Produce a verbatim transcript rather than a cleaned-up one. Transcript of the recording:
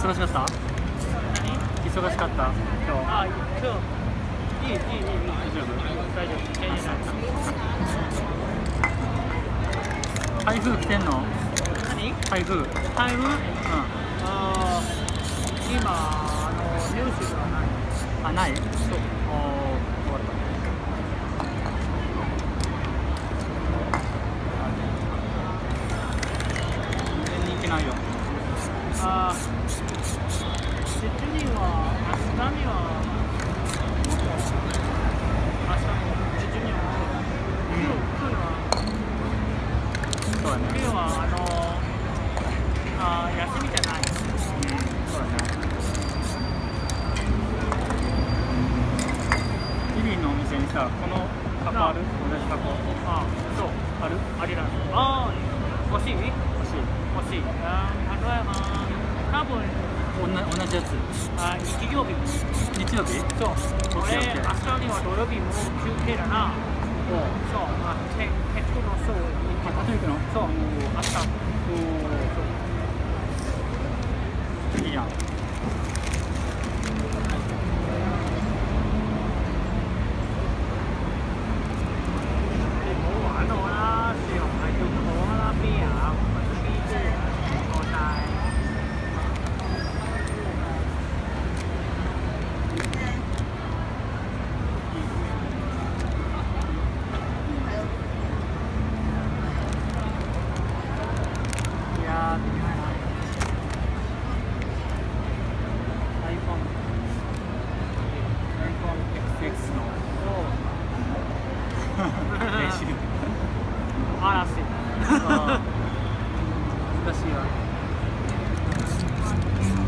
忙しかった？忙しかった？今日。 あ、今日いいいいいいいい大丈夫大丈夫全然ない。 台風来てんの？ 何？ 台風。 台風？うん。 ああ今あのニュースではない。 あ、ない？そう。おー、よかった。全然人気ないよ。 あ実には明日には明日の実には今日今日はそうだね。 今日はあのあ休みじゃない。 うん、そうだね。リリーのお店にさ、この箱ある？同じ箱。 あそうある？ ありだ。あ欲しい？ 欲しい。 欲しい。あ例えば多分おな同じやつ。 あ日曜日。 日曜日？ そう。俺、 オッケーオッケー。 明日には土曜日も休憩だな。 おう。 そう。あ、テテクノショーに行あ、行くの？ そう。 おー明日。 おー。いいやん。練習嵐難しいわ。